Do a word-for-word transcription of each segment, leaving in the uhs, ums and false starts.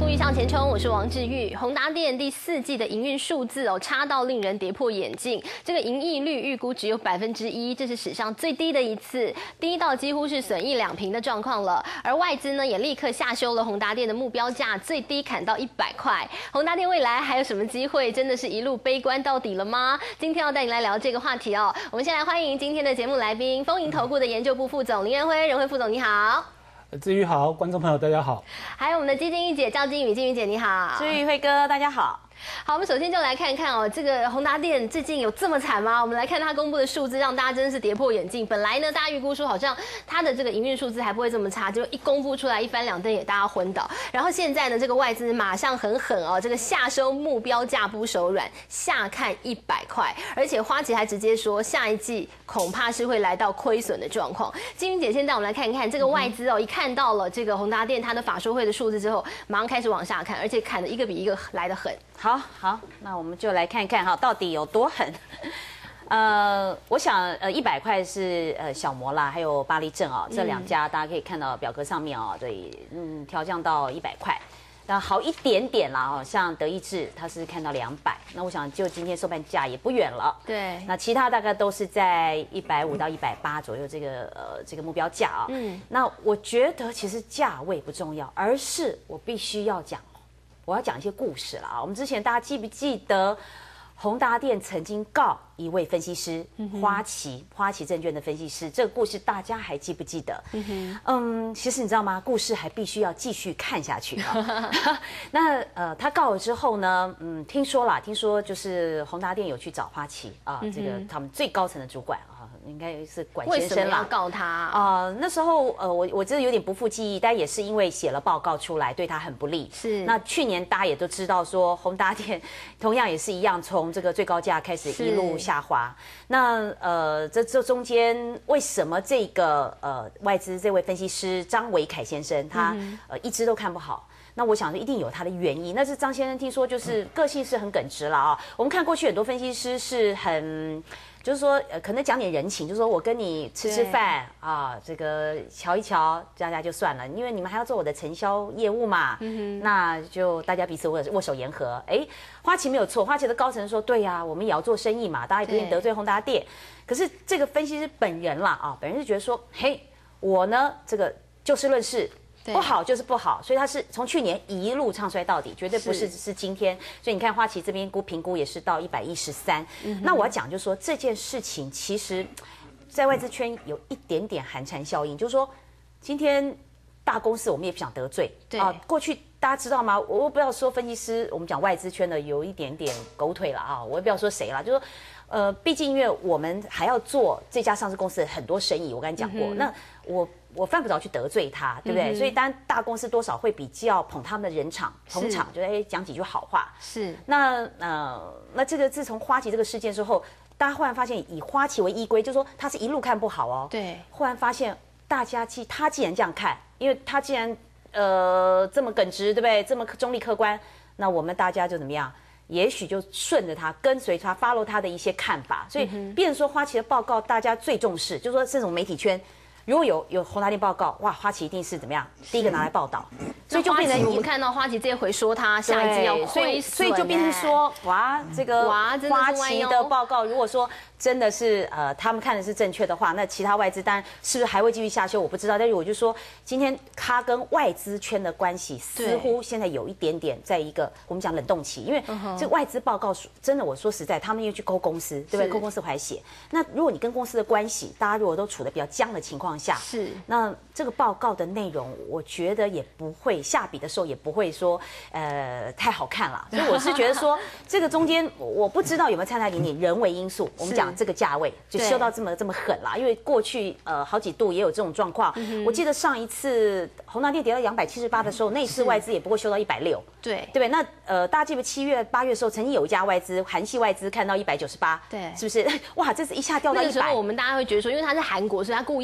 目《向前冲》，我是王志玉。宏达电第四季的营运数字哦，差到令人跌破眼镜。这个盈利率预估只有百分之一，这是史上最低的一次，低到几乎是损益两平的状况了。而外资呢，也立刻下修了宏达电的目标价，最低砍到一百块。宏达电未来还有什么机会？真的是一路悲观到底了吗？今天要带你来聊这个话题哦。我们先来欢迎今天的节目来宾，丰盈投顾的研究部副总林仁辉，仁辉副总你好。 志宇好，观众朋友大家好。 还有我们的基金一姐赵金宇，金宇姐你好。 志宇辉哥大家好。 好，我们首先就来看看哦，这个宏达电最近有这么惨吗？我们来看它公布的数字，让大家真的是跌破眼镜。本来呢，大家预估说好像它的这个营运数字还不会这么差，结果一公布出来，一翻两瞪眼，大家昏倒。然后现在呢，这个外资马上很狠哦，这个下收目标价不手软，下看一百块，而且花旗还直接说下一季恐怕是会来到亏损的状况。金云姐先带我们来看看这个外资哦，一看到了这个宏达电它的法说会的数字之后，马上开始往下看，而且砍的一个比一个来得狠。 好好，那我们就来看看哈，到底有多狠。呃，我想呃，一百块是呃小摩啦，还有巴黎镇哦，这两家大家可以看到表格上面哦，对，嗯，调降到一百块，那好一点点啦哦，像德意志它是看到两百，那我想就今天收盘价也不远了。 对， 那其他大概都是在一百五到一百八左右这个呃这个目标价啊。嗯，那我觉得其实价位不重要，而是我必须要讲。我要讲一些故事了啊！我们之前大家记不记得，宏达电曾经告一位分析师，花旗花旗证券的分析师，这个故事大家还记不记得？嗯, 嗯其实你知道吗？故事还必须要继续看下去啊。那呃，他告了之后呢，嗯，听说啦，听说就是宏达电有去找花旗啊，这个他们最高层的主管啊。应该是管先生啦。 为什么要告他啊、呃？那时候呃，我我真的有点不复记忆，但也是因为写了报告出来，对他很不利。是。那去年大家也都知道说，宏达电同样也是一样，从这个最高价开始一路下滑。那呃，这这中间为什么这个呃外资这位分析师张维凯先生他、嗯、呃一直都看不好？那我想说一定有他的原因。那是张先生听说就是个性是很耿直了啊。我们看过去很多分析师是很。就是说，呃，可能讲点人情，就是说我跟你吃吃饭啊，这个瞧一瞧，大家就算了，因为你们还要做我的承销业务嘛，嗯、那就大家彼此握握手言和。哎，花旗没有错，花旗的高层说，对呀、啊，我们也要做生意嘛，大家也不愿意得罪宏达电。可是这个分析师本人啦啊，本人是觉得说，嘿，我呢这个就事论事。不好就是不好，所以他是从去年一路唱衰到底，绝对不是只是今天。所以你看花旗这边估评估也是到一百一十三。那我要讲就是说这件事情，其实，在外资圈有一点点寒蝉效应，就是说今天大公司我们也不想得罪啊。过去大家知道吗？我不要说分析师，我们讲外资圈的有一点点狗腿了啊，我也不要说谁了，就是说。呃，毕竟因为我们还要做这家上市公司的很多生意，我刚才讲过，嗯、那我我犯不着去得罪他，对不对？嗯、所以当然大公司多少会比较捧他们的人场，捧场，就哎讲几句好话。是。那呃，那这个自从花旗这个事件之后，大家忽然发现以花旗为依归，就是说他是一路看不好哦。对。忽然发现大家既他既然这样看，因为他既然呃这么耿直，对不对？这么中立客观，那我们大家就怎么样？也许就顺着他，跟随他 ，follow 他的一些看法，所以，变成说花旗的报告，大家最重视，就是说这种媒体圈，如果有有宏达电报告，哇，花旗一定是怎么样，第一个拿来报道， 所以就变成我们看到花旗这回说他下一季要亏损， 所以就变成说，哇，这个花旗的报告，如果说真的是呃他们看的是正确的话，那其他外资当然是不是还会继续下修，我不知道。但是我就说，今天他跟外资圈的关系似乎现在有一点点在一个我们讲冷冻期，因为这外资报告真的，我说实在，他们又去勾公司，对不对？勾公司还写。那如果你跟公司的关系，大家如果都处得比较僵的情况下，是那这个报告的内容，我觉得也不会下笔的时候也不会说呃太好看了。所以我是觉得说，这个中间我不知道有没有掺杂一点人为因素，我们讲。这个价位就修到这么这么狠啦，因为过去呃好几度也有这种状况。嗯、我记得上一次宏达电跌到两百七十八的时候，那次外资也不过修到一百六，对对不对？那呃大家记不七月八月的时候，曾经有一家外资韩系外资看到一百九十八，对，是不是？哇，这次一下掉到一百。 那个时候我们大家会觉得说，因为他是韩国，所以他故意的，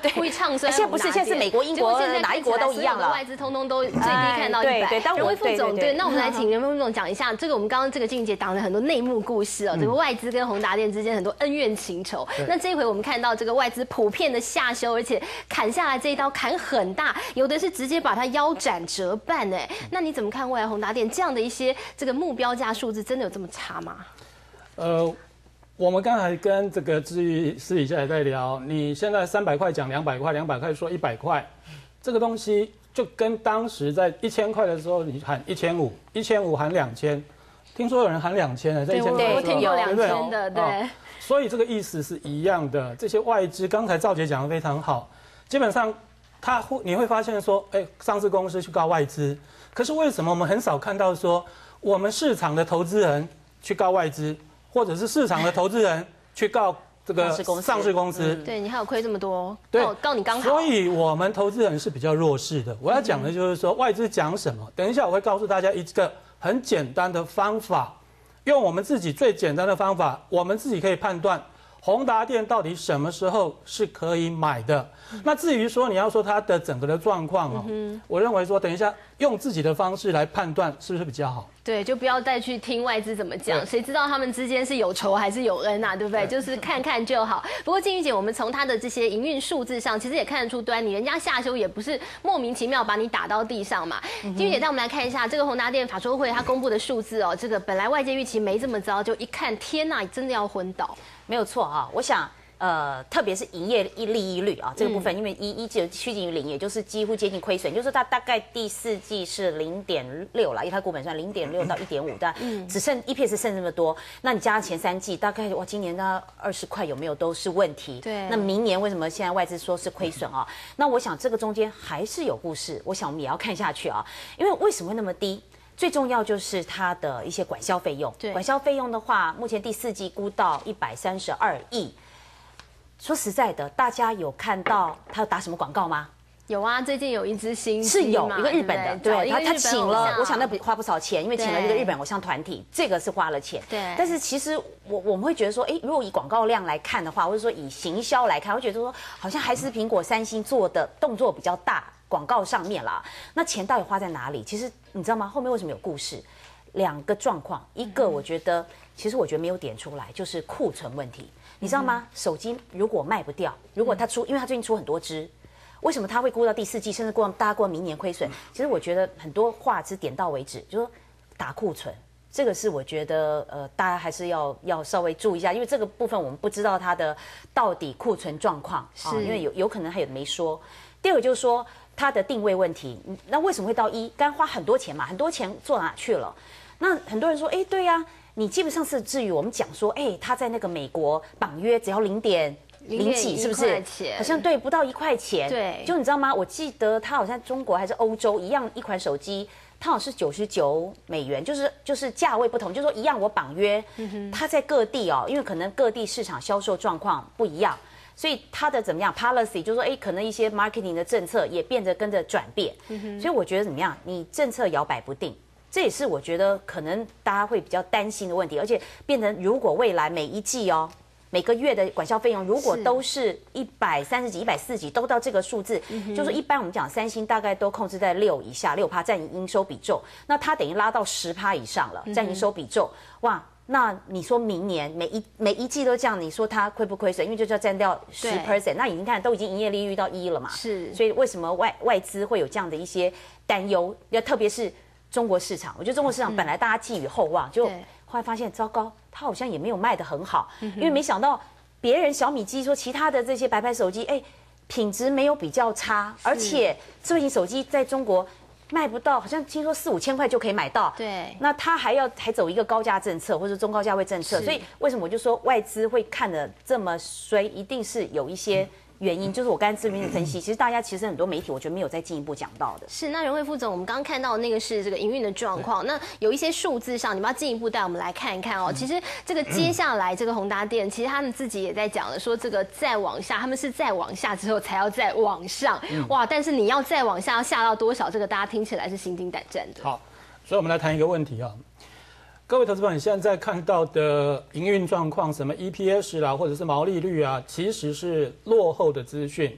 故意唱衰。 现在不是，现在是美国、英国哪一国都一样了， 外资通通都最低看到一百。对对，任威副总，对，那我们来请任威副总讲一下，这个我们刚刚这个静姐讲了很多内幕故事哦，这个外资跟宏达电之间很多恩怨情仇。那这一回我们看到这个外资普遍的下修，而且砍下来这一刀砍很大，有的是直接把它腰斩折半哎。那你怎么看未来宏达电这样的一些这个目标价数字，真的有这么差吗？ 呃。我们刚才跟这个志毅私底下也在聊，你现在三百块讲两百块，两百块说一百块，这个东西就跟当时在一千块的时候你喊一千五，一千五喊两千，听说有人喊两千的，在一千块的时候， 我听过两千的，对。哦、 所以这个意思是一样的。这些外资，刚才赵姐讲的非常好，基本上他会你会发现说，哎，上市公司去告外资，可是为什么我们很少看到说我们市场的投资人去告外资？或者是市场的投资人去告这个上市公司， 对你还有亏这么多，对，告你刚好。 所以我们投资人是比较弱势的。我要讲的就是说，外资讲什么，等一下我会告诉大家一个很简单的方法，用我们自己最简单的方法，我们自己可以判断宏达电到底什么时候是可以买的。那至于说你要说它的整个的状况哦，我认为说等一下用自己的方式来判断是不是比较好。 对，就不要再去听外资怎么讲，谁知道他们之间是有仇还是有恩啊，对不对？就是看看就好。不过静瑜姐，我们从她的这些营运数字上，其实也看得出端倪，人家下修也不是莫名其妙把你打到地上嘛。静瑜姐，带我们来看一下这个宏达电法说会它公布的数字哦，这个本来外界预期没这么糟，就一看，天哪，真的要昏倒。 没有错啊，我想。呃，特别是营业利益率啊这个部分，因为一一季趋近于零，也就是几乎接近亏损，就是它大概第四季是零点六啦，因为它股本算零点六到一点五，但只剩 E P S 剩这么多，那你加上前三季大概哇，今年的二十块有没有都是问题。 对， 那明年为什么现在外资说是亏损啊？那我想这个中间还是有故事，我想我们也要看下去啊，因为为什么会那么低？最重要就是它的一些管销费用。管销费用的话，目前第四季估到一百三十二亿。说实在的，大家有看到他有打什么广告吗？ 有啊，最近有一支新是有一个日本的，对，他他请了，我想那花不少钱，因为请了这个日本偶像团体，这个是花了钱。 对。 但是其实我我们会觉得说，哎，如果以广告量来看的话，或者说以行销来看，我觉得说好像还是苹果、三星做的动作比较大，广告上面啦。那钱到底花在哪里？其实你知道吗？后面为什么有故事？两个状况，一个我觉得，其实我觉得没有点出来，就是库存问题。你知道吗？手机如果卖不掉，如果它出，因为它最近出很多支，为什么它会估到第四季，甚至估到大家估到明年亏损？其实我觉得很多话是点到为止，就说打库存，这个是我觉得呃大家还是要要稍微注意一下，因为这个部分我们不知道它的到底库存状况啊，因为有有可能还有没说。第二个就是说它的定位问题，那为什么会到一？刚花很多钱嘛，很多钱做哪去了？那很多人说，哎，对呀、啊。你基本上是至于我们讲说，哎，他在那个美国绑约只要零点零几，是不是？好像对，不到一块钱。 对， 就你知道吗？我记得他好像中国还是欧洲一样，一款手机，它好像是九十九美元，就是就是价位不同，就是说一样我绑约，它在各地哦，因为可能各地市场销售状况不一样，所以它的怎么样 policy 就是说，哎，可能一些 marketing 的政策也变得跟着转变，所以我觉得怎么样，你政策摇摆不定。这也是我觉得可能大家会比较担心的问题，而且变成如果未来每一季哦，每个月的管销费用如果都是一百三十几、一百四十几，都到这个数字，嗯、就是一般我们讲三星大概都控制在六以下，六趴占营收比重，那它等于拉到十趴以上了，占营收比重，哇！那你说明年每一每一季都这样，你说它亏不亏损？因为就是要占掉十 percent， 那已经看都已经营业利率到一了嘛， 是， 所以为什么外外资会有这样的一些担忧？要特别是。中国市场，我觉得中国市场本来大家寄予厚望，就后来发现糟糕，它好像也没有卖得很好，因为没想到别人小米机说其他的这些白牌手机，哎，品质没有比较差，而且智慧型手机在中国卖不到，好像听说四五千块就可以买到， 对， 那它还要还走一个高价政策或者中高价位政策，所以为什么我就说外资会看得这么衰，一定是有一些。原因就是我刚才字面的分析，其实大家其实很多媒体我觉得没有再进一步讲到的。 是，那任惠副总，我们刚刚看到的那个是这个营运的状况，那有一些数字上，你们要进一步带我们来看一看哦。其实这个接下来这个宏达电，其实他们自己也在讲了，说这个再往下，他们是再往下之后才要再往上，哇！但是你要再往下，要下到多少？这个大家听起来是心惊胆战的。 好，所以我们来谈一个问题啊。各位投资朋友，你现在看到的营运状况，什么 E P S 啦，或者是毛利率啊，其实是落后的资讯。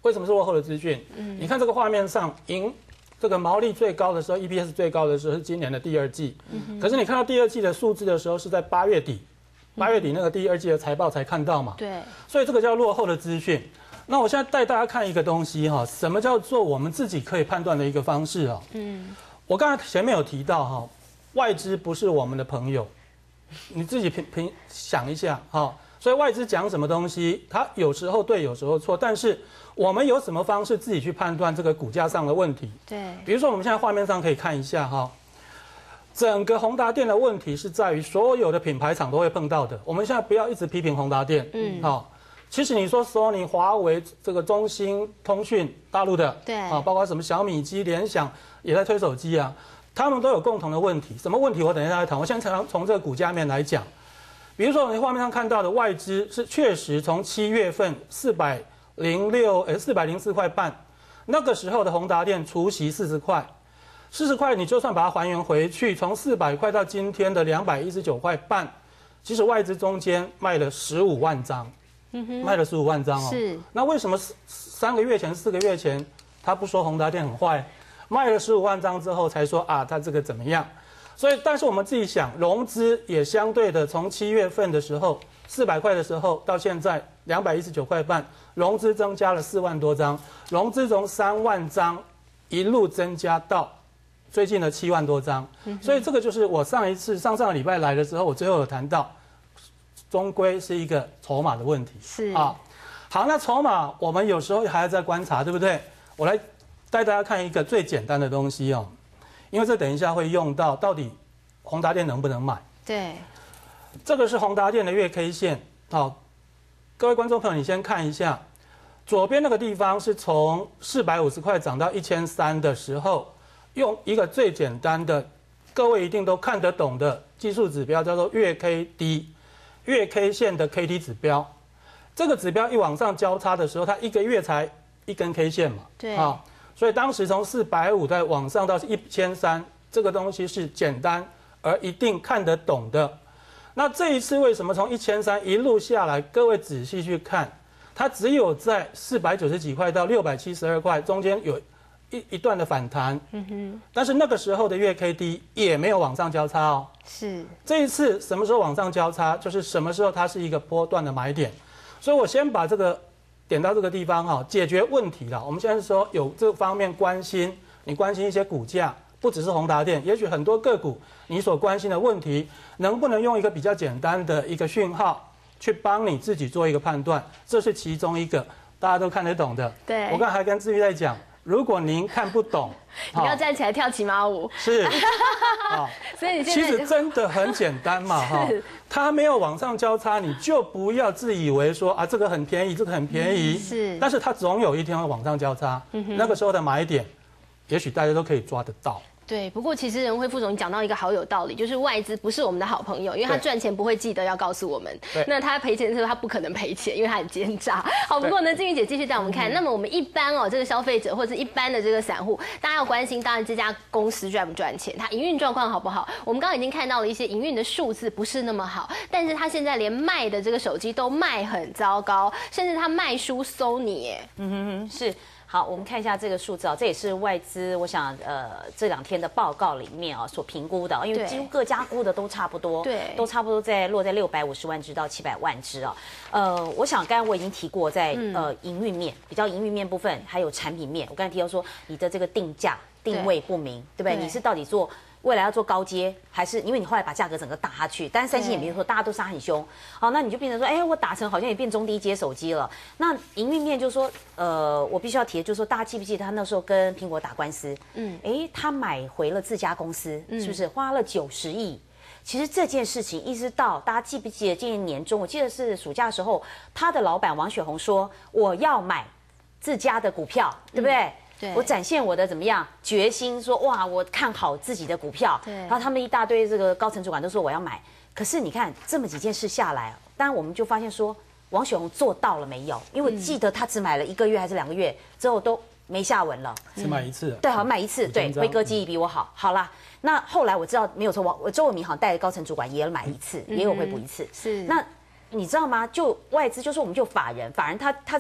为什么是落后的资讯？嗯，你看这个画面上，盈这个毛利最高的时候 ，E P S 最高的时候是今年的第二季。嗯，可是你看到第二季的数字的时候，是在八月底，八月底那个第二季的财报才看到嘛。 对， 所以这个叫落后的资讯。那我现在带大家看一个东西哈，什么叫做我们自己可以判断的一个方式啊？嗯，我刚才前面有提到哈，外资不是我们的朋友，你自己评评想一下哈。所以外资讲什么东西，它有时候对，有时候错，但是我们有什么方式自己去判断这个股价上的问题？ 对， 比如说我们现在画面上可以看一下哈，整个宏达电的问题是在于所有的品牌厂都会碰到的。我们现在不要一直批评宏达电，嗯，好。其实你说Sony、华为、这个中兴通讯、大陆的， 对啊，包括什么小米机、联想也在推手机啊，他们都有共同的问题。什么问题？我等一下来谈。我先从从这个股价面来讲，比如说你画面上看到的外资是确实从七月份四百零六，呃，四百零四块半，那个时候的宏达电除息四十块，四十块你就算把它还原回去，从四百块到今天的两百一十九块半，其实外资中间卖了十五万张。嗯、卖了十五万张哦， 是。 那为什么三个月前、四个月前他不说宏达电很坏，卖了十五万张之后才说啊，他这个怎么样？所以，但是我们自己想，融资也相对的，从七月份的时候四百块的时候到现在两百一十九块半，融资增加了四万多张，融资从三万张一路增加到最近的七万多张。嗯、所以这个就是我上一次上上个礼拜来的时候，我最后有谈到。终归是一个筹码的问题， 是啊。好，那筹码我们有时候还要再观察，对不对？我来带大家看一个最简单的东西哦，因为这等一下会用到，到底宏达电能不能买？ 对， 这个是宏达电的月 K 线。好，各位观众朋友，你先看一下，左边那个地方是从四百五十块涨到一千三的时候，用一个最简单的，各位一定都看得懂的技术指标，叫做月 K D。月 K 线的 K D 指标，这个指标一往上交叉的时候，它一个月才一根 K 线嘛， 对， 啊，所以当时从四百五再往上到一千三，这个东西是简单而一定看得懂的。那这一次为什么从一千三一路下来？各位仔细去看，它只有在四百九十几块到六百七十二块中间有一一段的反弹，嗯哼，但是那个时候的月 K D 也没有往上交叉哦。 是这一次什么时候往上交叉，就是什么时候它是一个波段的买点。所以我先把这个点到这个地方哈，解决问题了。我们现在是说有这方面关心，你关心一些股价，不只是宏达电，也许很多个股你所关心的问题，能不能用一个比较简单的一个讯号去帮你自己做一个判断，这是其中一个大家都看得懂的。 对， 我刚才还跟志玉在讲。如果您看不懂， 你要站起来跳骑马舞。 是，啊， 所以你现在其实真的很简单嘛，哈，它没有往上交叉，你就不要自以为说啊这个很便宜，这个很便宜， 是， 但是它总有一天会往上交叉，那个时候的买点，也许大家都可以抓得到。 对，不过其实仁辉副总你讲到一个好有道理，就是外资不是我们的好朋友，因为他赚钱不会记得要告诉我们，那他赔钱的时候他不可能赔钱，因为他很奸诈。好，不过呢，静玉姐继续带我们看，那么我们一般哦，这个消费者或者一般的这个散户，大家要关心，当然这家公司赚不赚钱，它营运状况好不好？我们刚刚已经看到了一些营运的数字不是那么好，但是他现在连卖的这个手机都卖很糟糕，甚至他卖输 Sony 哎， 嗯哼哼，是。好，我们看一下这个数字啊，这也是外资，我想呃这两天的报告里面啊所评估的，因为几乎各家估的都差不多， 对， 都差不多在落在六百五十万只到七百万只啊。呃，我想刚才我已经提过在，在、嗯、呃营运面比较营运面部分，还有产品面，我刚才提到说你的这个定价定位不明， 对, 对不对？对，你是到底做未来要做高阶，还是因为你后来把价格整个打下去？但是三星也没有说大家都杀很凶，好，那你就变成说，哎，我打成好像也变中低阶手机了。那营运面就是说，呃，我必须要提的就是说，大家记不记得他那时候跟苹果打官司？嗯，哎，他买回了自家公司，是不是花了九十亿？其实这件事情一直到大家记不记得今年年中，我记得是暑假的时候，他的老板王雪红说我要买自家的股票，对不对？嗯，我展现我的怎么样决心，说哇，我看好自己的股票。对，然后他们一大堆这个高层主管都说我要买。可是你看这么几件事下来，当然我们就发现说，王雪红做到了没有？因为我记得他只买了一个月还是两个月之后都没下文了， 只买一次。 对，好像买一次。对，辉哥记忆比我好。好啦，那后来我知道没有错，王周文明好像带着高层主管也买一次，也有回补一次。是。那你知道吗？就外资，就是我们就法人，法人他他在。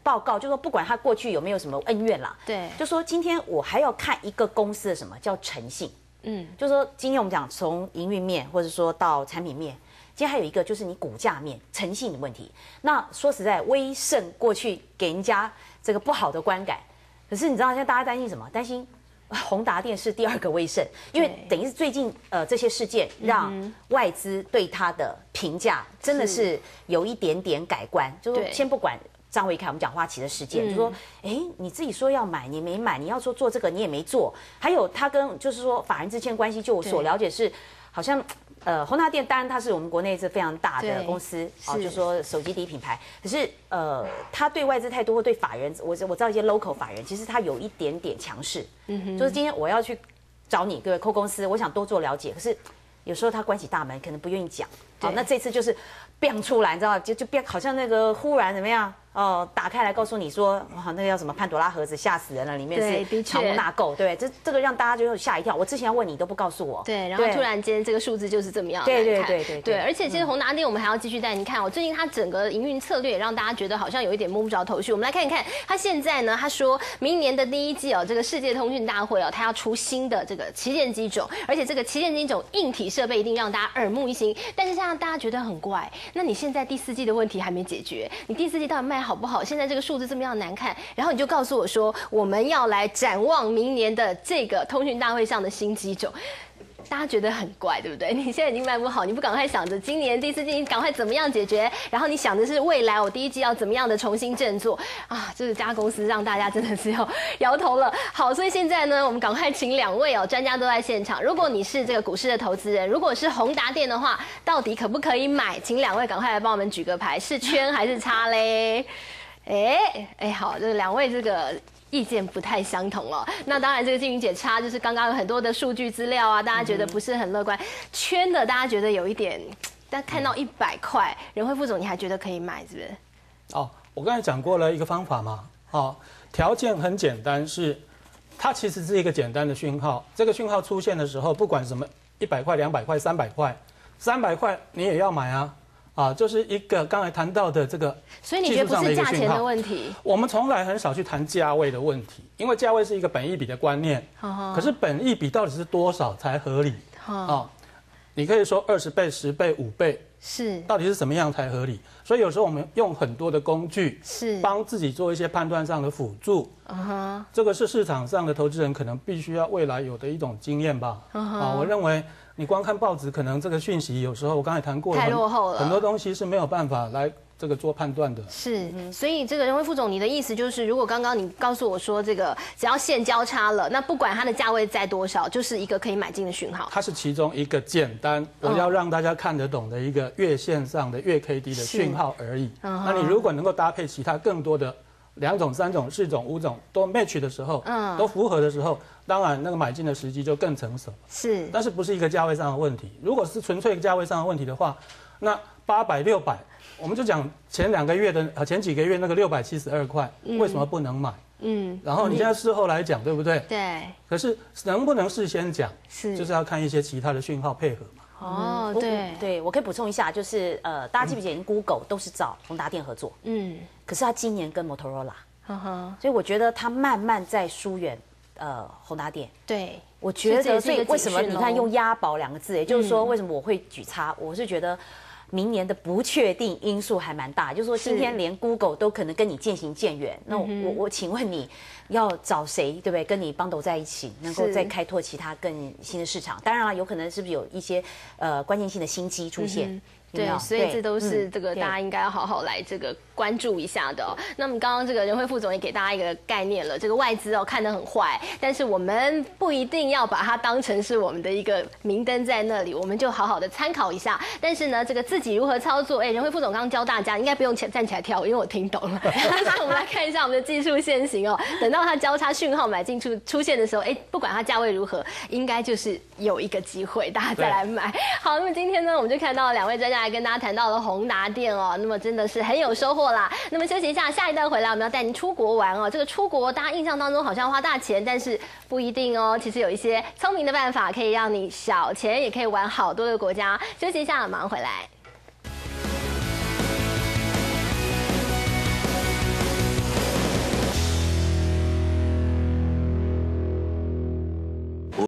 报告，就说不管他过去有没有什么恩怨啦， 对， 就说今天我还要看一个公司的什么叫诚信，嗯，就说今天我们讲从营运面或者说到产品面。今天还有一个就是你股价面诚信的问题。那说实在，威盛过去给人家这个不好的观感，可是你知道现在大家担心什么？担心宏达电是第二个威盛，因为等于是最近呃这些事件让外资对它的评价真的是有一点点改观。就是先不管张维凯我们讲花旗的事件，就说哎你自己说要买你没买，你要说做这个你也没做，还有他跟就是说法人之间关系，就我所了解是好像。呃，宏达电当然它是我们国内是非常大的公司啊，就说手机第一品牌。可是呃，它对外资太多，或对法人，我我知道一些 local 法人，其实它有一点点强势。嗯哼，就是今天我要去找你各位 co 公司，我想多做了解，可是有时候他关起大门，可能不愿意讲。好，那这次就是变出来，你知道就就变好像那个忽然怎么样？哦，打开来告诉你说，哇，那个叫什么潘朵拉盒子，吓死人了，里面是藏污纳垢，对，这这个让大家就吓一跳。我之前要问你都不告诉我， 对，然后突然间这个数字就是这么样， 对对对对对，而且其实宏达电我们还要继续带你看哦，最近它整个营运策略也让大家觉得好像有一点摸不着头绪。我们来看一看，它现在呢，他说明年的第一季哦，这个世界通讯大会哦，它要出新的这个旗舰机种，而且这个旗舰机种硬体设备一定让大家耳目一新。但是现在大家觉得很怪，那你现在第四季的问题还没解决，你第四季到底卖好不好？现在这个数字这么样难看，然后你就告诉我说我们要来展望明年的这个通讯大会上的新机种，大家觉得很怪，对不对？你现在已经卖不好，你不赶快想着今年第四季你赶快怎么样解决，然后你想的是未来我第一季要怎么样的重新振作啊！这家公司让大家真的是要摇头了。好，所以现在呢，我们赶快请两位哦，专家都在现场。如果你是这个股市的投资人，如果是宏达电的话，到底可不可以买？请两位赶快来帮我们举个牌，是圈还是叉嘞？哎哎，好，这两位这个意见不太相同哦。那当然，这个静云姐差就是刚刚有很多的数据资料啊，大家觉得不是很乐观。圈的大家觉得有一点，但看到一百块，仁辉副总你还觉得可以买，是不是？ 哦，我刚才讲过了一个方法嘛，哦，条件很简单，是它其实是一个简单的讯号。这个讯号出现的时候，不管什么一百块、两百块、三百块，三百块你也要买啊。啊，就是一个刚才谈到的这个， 所以你觉得不是价钱的问题？ 我们从来很少去谈价位的问题，因为价位是一个本益比的观念。可是本益比到底是多少才合理？啊，你可以说二十倍、十倍、五倍， 是到底是什么样才合理？所以有时候我们用很多的工具， 是帮自己做一些判断上的辅助。啊，这个是市场上的投资人可能必须要未来有的一种经验吧。啊，我认为。你光看报纸，可能这个讯息有时候我刚才谈过了， 太落后了， 很多东西是没有办法来这个做判断的。 是，所以这个仁辉副总，你的意思就是，如果刚刚你告诉我说这个只要线交叉了，那不管它的价位在多少，就是一个可以买进的讯号。 它是其中一个简单，我要让大家看得懂的一个月线上的月 K D 的讯号而已。那你如果能够搭配其他更多的两种、三种、四种、五种都 match 的时候，嗯，都符合的时候。当然，那个买进的时机就更成熟， 是， 但是不是一个价位上的问题。如果是纯粹价位上的问题的话，那八百、六百，我们就讲前两个月的呃前几个月那个六百七十二块，为什么不能买？嗯，然后你现在事后来讲，对不对？ 对。 可是能不能事先讲？ 是， 就是要看一些其他的讯号配合嘛。 哦，对对，我可以补充一下，就是呃，大家记不记得 Google 都是找宏达电合作，嗯，可是他今年跟 Motorola， 所以我觉得他慢慢在疏远。呃，宏达电， 对， 我觉得，所以为什么你看用押宝两个字，也就是说，为什么我会举差？我是觉得明年的不确定因素还蛮大，就是说今天连 Google 都可能跟你渐行渐远。那我我我请问你要找谁，对不对？跟你帮斗在一起，能够再开拓其他更新的市场？当然了，有可能是不是有一些呃关键性的新机出现？ 对，所以这都是这个大家应该要好好来这个关注一下的哦。那么刚刚这个仁辉副总也给大家一个概念了，这个外资哦看得很坏，但是我们不一定要把它当成是我们的一个明灯在那里，我们就好好的参考一下。但是呢，这个自己如何操作，哎，仁辉副总刚刚教大家，应该不用站起来跳，因为我听懂了。那我们来看一下我们的技术线型哦，等到它交叉讯号买进出出现的时候，哎，不管它价位如何，应该就是有一个机会，大家再来买。好，那么今天呢，我们就看到两位专家。来跟大家谈到了宏达电哦，那么真的是很有收获啦。那么休息一下，下一段回来我们要带您出国玩哦。这个出国大家印象当中好像花大钱，但是不一定哦。其实有一些聪明的办法可以让你小钱也可以玩好多的国家。休息一下，马上回来。